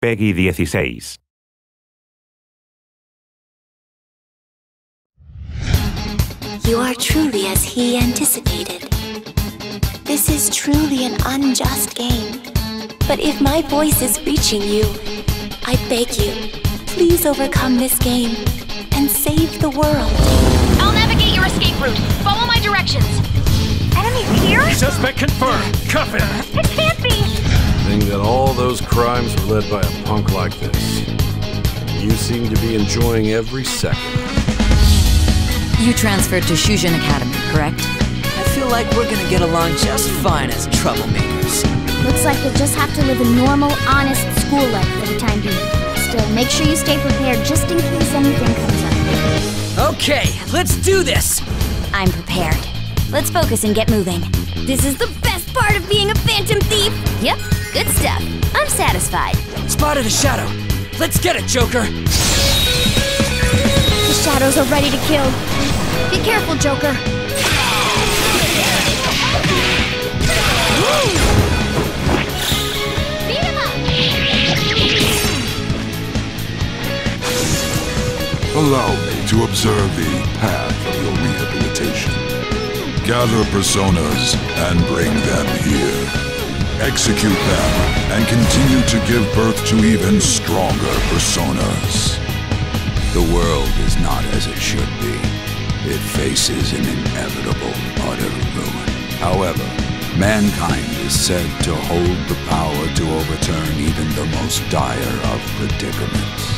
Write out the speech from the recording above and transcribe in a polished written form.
PEGI 16. You are truly as he anticipated. This is truly an unjust game. But if my voice is reaching you, I beg you, please overcome this game and save the world. I'll navigate your escape route. Follow my directions. Enemies here? Suspect confirmed. Cuff him. It can't be! Think that all those crimes were led by a punk like this. You seem to be enjoying every second. You transferred to Shujin Academy, correct? I feel like we're gonna get along just fine as troublemakers. Looks like you'll just have to live a normal, honest school life for the time being. Still, make sure you stay prepared just in case anything comes up. Okay, let's do this! I'm prepared. Let's focus and get moving. This is the best part of being a phantom thief! Yep, good stuff. I'm satisfied. Spotted a shadow. Let's get it, Joker! The shadows are ready to kill. Be careful, Joker. Beat him up! Allow me to observe the path of your rehabilitation. Gather personas and bring them here. Execute them and continue to give birth to even stronger personas. The world is not as it should be. It faces an inevitable utter ruin. However, mankind is said to hold the power to overturn even the most dire of predicaments.